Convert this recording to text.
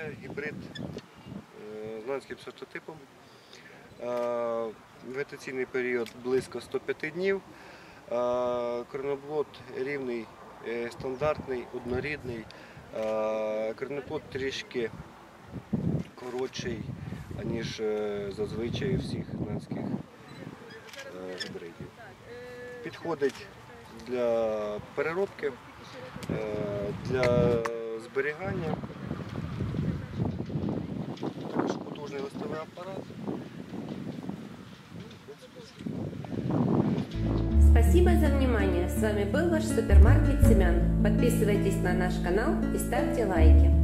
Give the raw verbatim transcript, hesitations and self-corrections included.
Це гібрид з нанським сортотипом. Вегетаційний період близько ста п'яти днів. Корнеплод рівний, стандартний, однорідний. Корнеплод трішки коротший, аніж зазвичай у всіх нанських гібридів. Підходить для переробки, для зберігання. Також потужний листовий апарат. Спасибо за внимание. С вами был ваш супермаркет семян. Подписывайтесь на наш канал и ставьте лайки.